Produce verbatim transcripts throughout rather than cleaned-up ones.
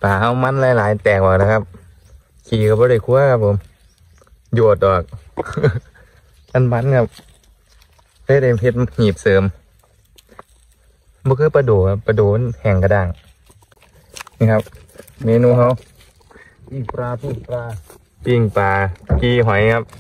ปลาเอามันหลายๆแตกออกนะครับขี่ก็บ่ได้คั่วครับผมโยดออกอันมันครับเฮ็ดเอ็มเฮ็ดหีบเสริมบ่คือปลาโดครับปลาโดแห้งกระด้างนี่ครับเมนูเขาปิ้งปลาปิ้งปลาปิ้งปลากีหอยครับ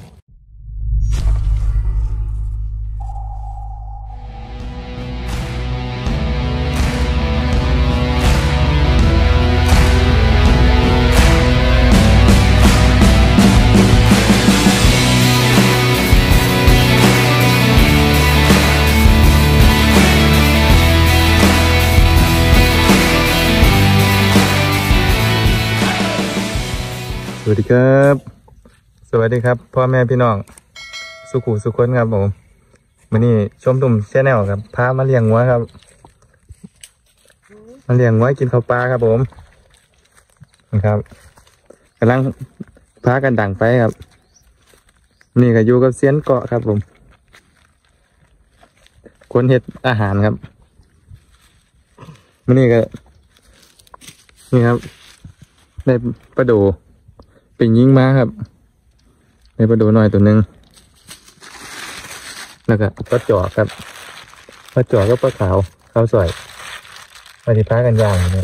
สวัสดีครับสวัสดีครับพ่อแม่พี่น้องสุขุสุขคนครับผมวันนี้ชมตุ่มแชนแนลครับพามาเลี้ยงงัวครับมาเลี้ยงงัวกินข้าวปลาครับผมนะครับกำลังพากันดังไปครับนี่ก็อยู่กับเซียนเกาะครับผมคนเฮ็ดอาหารครับวันนี้ก็นี่ครับได้ปลาโดเป็นยิงมาครับในปลาโดหน่อยตัวหนึ่งแล้วก็ปลาจอกครับปลาจอกก็ปลาขาวข้าวสวยปลาที่พากันย่างเนี่ย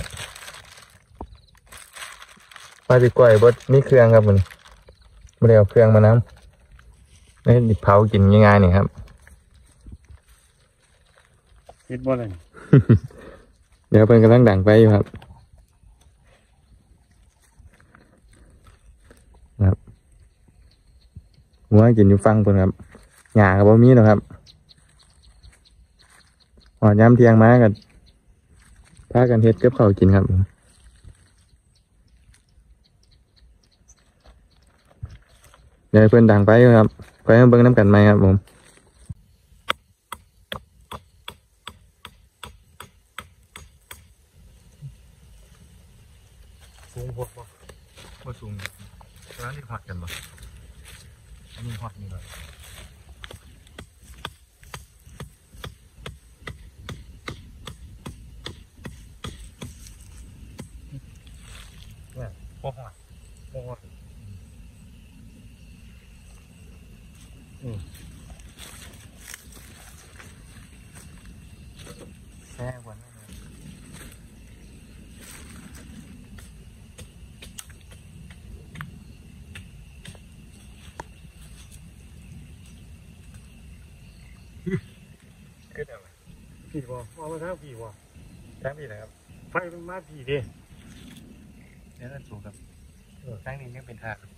ปลาที่ก้อยบดมีเครื่องครับมันไม่ได้เอาเครื่องมาน้ำนี่ดิบเผากินง่ายๆนี่ครับคิดว่าอะไรเดี๋ยวเพิ่นกำลังดังไปอยู่ครับครับหัวกินอยู่ฟังเพิ่นครับหญ้าก็บ่มีหรอกครับหอดย้ำเที่ยงมากันพากันเฮ็ดกับข้าวกินครับเดี๋ยวเพิ่นดังไปอยู่ครับไปเบิ่งน้ำกันไหมครับผมสูงพวกบ่บ่สูงร้านที่ฮอดกันบ่อันนี้ฮอดนี่เลยเนี่ยพวกฮอดพวกฮอดอืมแซ่บกว่านั้นเลยขึ้นเอาไหมผีบ่เอามาทางผีบ่ทั้งพี่นะครับไฟมันมาผีดิเดี๋ยวนั่นสูงครับทั้งนี้ยังเป็นทาง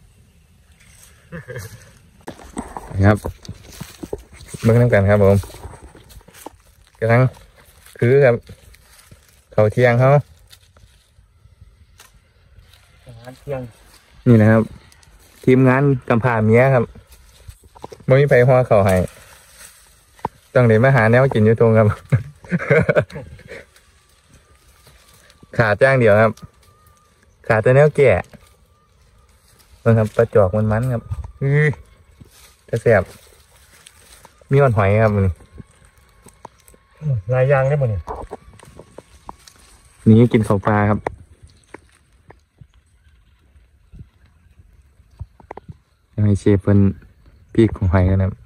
ครับเบิ่งน้ำกันครับผมกำลังคือครับเขาเที่ยงเขาอาหารเที่ยงนี่นะครับทีมงานกำพร้าเมียครับไม่มีไฟหัวเขาให้ต้องเดี๋ยวมาหาแนวกินอยู่ตรงครับ ขาดจ้างเดียวครับขาดแต่แนวแก่นะครับปลาจอกมันมันครับอือจะแสบมีอ่อนหอยครับมันหลายอย่างได้หมดนี่นี่กินข้าวปลาครับยังให้เชฟเป็นพีกของหอยกันครับ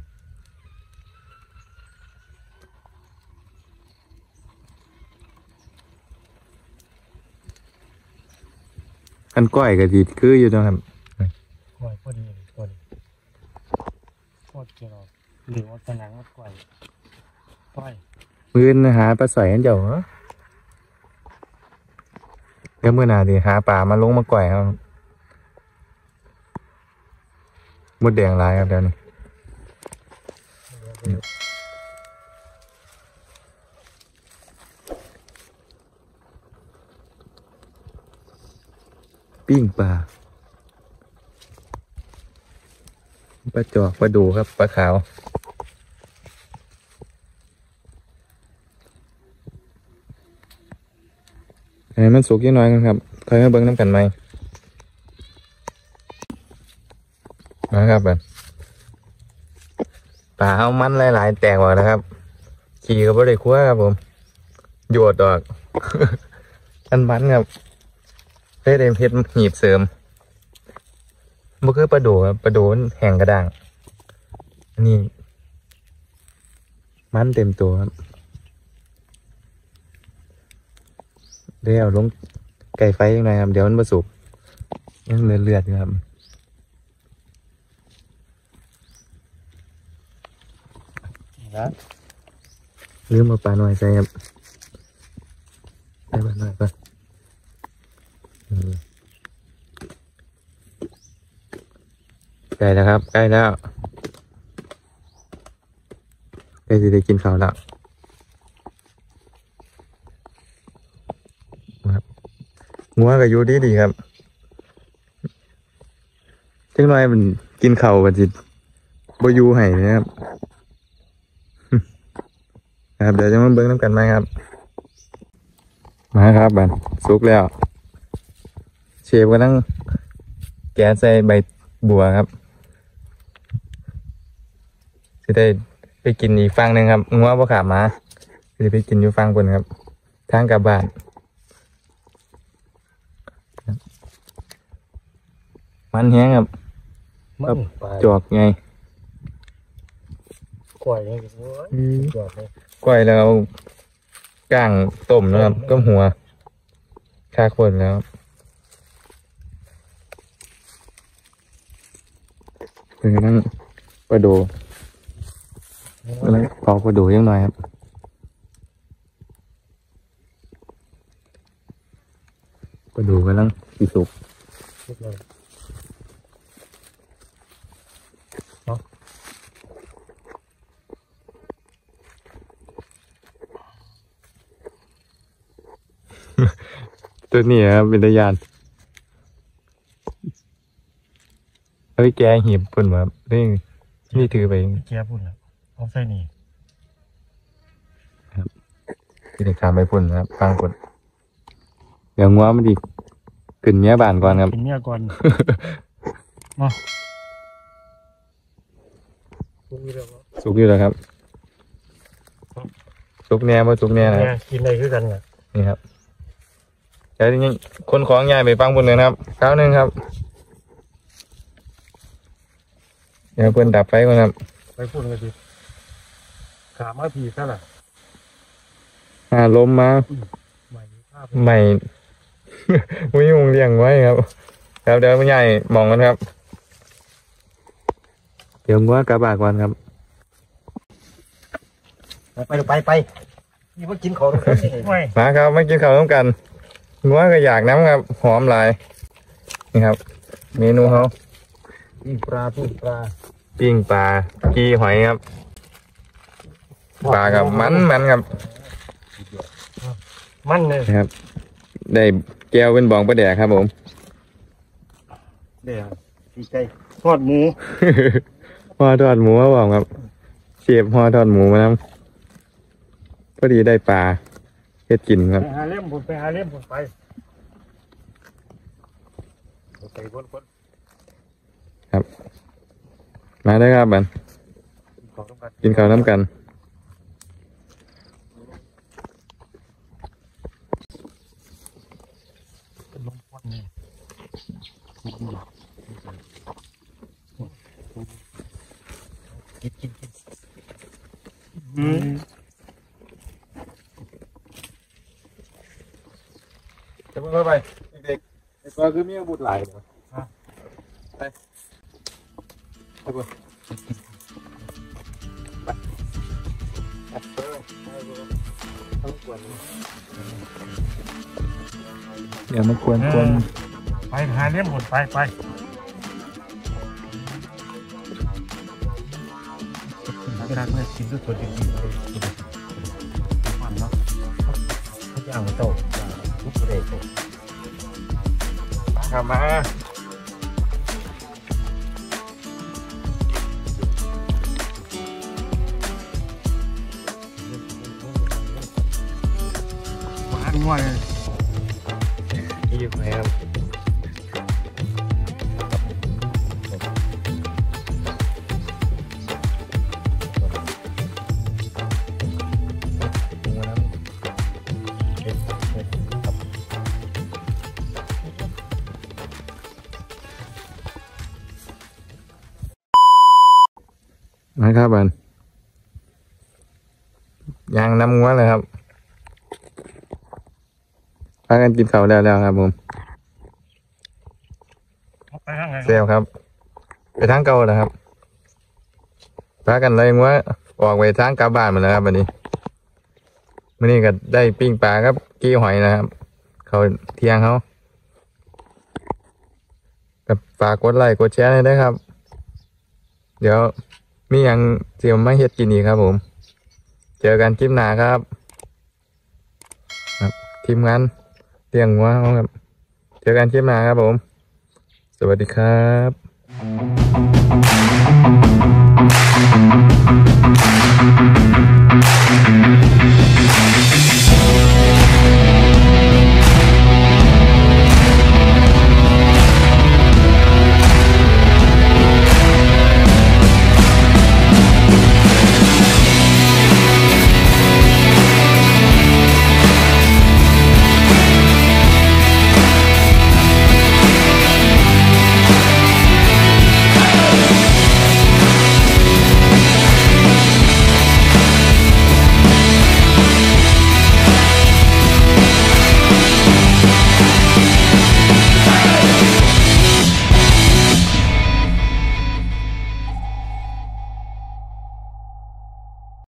อันก้อยก็ดีคืออยู่ตรงครับก้อยพอดีพอดีโคตรเกี่ยวหรือว่าผนังมันก้อยก้อยมื้อนะหาปลาสอยกันเจ้าเหรอเดี๋ยวมื้อหน้าดิหาปลามาลงมาก้อยครับมดแดงลายครับเดี๋ยวนี้ปิ้งปลาปลาจอกปลาดูครับปลาขาวให้มันสุกยิ่งน้อยกันครับค่อยมาเบิ้งน้ำกันไหมนะครับแบบปลาเอามันหลายๆแตกออกนะครับขี่ก็บ่ได้คั่วครับผมโยดออกอันมันครับได้เอ็มเพชรหีบเสริมบ่คือปลาโดครับปลาโดมันแห้งกระด้างอันนี้มันเต็มตัวครับเดี๋ยวลงไก่ไฟยังไงครับเดี๋ยวมันผสุกยังเลือดเลือดอยู่ครับนะลืมมาปลาหน่อยใส่ครับใส่ปลาหน่อยปะอืมใกล้แล้วครับใกล้แล้วใกล้จะได้กินข้าวแล้วครับงัวกับยูดีดีครับจังหน่อยมันกินข้าวกันจิบอยูให้นะครับ ครับเดี๋ยวจะมาเบิ้งน้ำกันไหมครับมาครับบันสุกแล้วเชฟก็นั่งแกะใส่ใบบัวครับจะได้ไปกินอีกฟังหนึ่งครับงัวบ่ขามาจะไปกินอยู่ฟังบนครับทางกลับบ้านมันแห้งครับมันปลาจอกไงกล้วยนี่โอ้ยจอดเลยก้อยแล้วก้างต้มนะครับก็หัวคาคนแล้วเป็นนั่งปลาโดแล้วเผาปลาโดยังหน่อยครับปลาโดกำลังสีสุกสุกเลยตัวนี้ครับเป็นตะยานเฮ้ยแกหีบปุ่นมาเร่งนี่ถือไปแก้พุ่นแล้วเอาใส่นี่ที่เด็กทำไปปุ่นนะครับฟังปุ่นเดี๋ยวงัวมันดีขึ้นเนี้ยบานก่อนครับกินเมียก่อนเนาะคุณมีเรื่องสุกอยู่แล้วครับสุกแน่มาสุกแน่นะเนี่ยกินได้คือกันเนี่ยนี่ครับเดี๋ยวนี้คนของใหญ่ไปฟังปุ่นเลยนะครับคราวหนึ่งครับเดี๋ยวเพื่อนดับไฟก่อนครับไปพุ่นกันดิขามาผีซะล่ะอ่าลมมาใหม่ภาพใหม่ วิ่งงเลี้ยงไว้ครับครับเดี๋ยวผู้ใหญ่มองกันครับเดี๋ยวงัวกระบากก่อนครับไปไปไปนี่ว่ากินของต้องการนี่ไม่มาครับไม่กินข้าวต้องกันงัวก็อยากน้ำครับหอมหลายนี่ครับ เมนูเขาปิ้งปลาปิ้งปลาปิ้งปลากีหอยครับปลากับมันมันครับมันเลยนะครับ ได้แก้วเป็นบองประแดกครับผมเดี๋ยวดีใจทอดหมูห่อทอดหมูมาบอกครับเชฟห่อทอดหมูมาแล้วพอดีได้ปลาเฮ็ดกินครับไปหาเล่มผมไปหาเล่มผมไปไปคนคนมาได้ครับบันของต้องการกินข้าวน้ำกันเป็นลมควันนี่กินกินกินอืมจะพูดไปเด็กๆไอ้ปลาคือมีอาวุธหลายเหรอไปไปบุญเดี๋ยวมากวนกวนไปหาเล่มผมไปไปเวลาเมื่อกินด้วยตัวจริงๆเลยมันเนาะทุกอย่างมันโตทุกประเด็นมาครับมาหวานง่วยที่อยู่ไหนครับนะครับบันยางน้ำงัวเลยครับพากันกินข้าวแล้วแล้วครับผมไปทางไหนเซลครับ ไปทางเก่าแล้วครับพากันเลยงัวออกไปทางกลับบ้านหมาแล้วครับวันนี้วันนี้ก็ได้ปิ้งปลาครับกี้หอยนะครับ เขาเที่ยงเขากับฝากกดไลค์กดแชร์ให้ด้วยครับ เดี๋ยวมีอย่างเตรียมมาเฮ็ดกินอีกครับผม เจอกันคลิปหน้าครับครับทีมงานเตียงหัวเขาครับ เจอกันคลิปหน้าครับผม สวัสดีครับ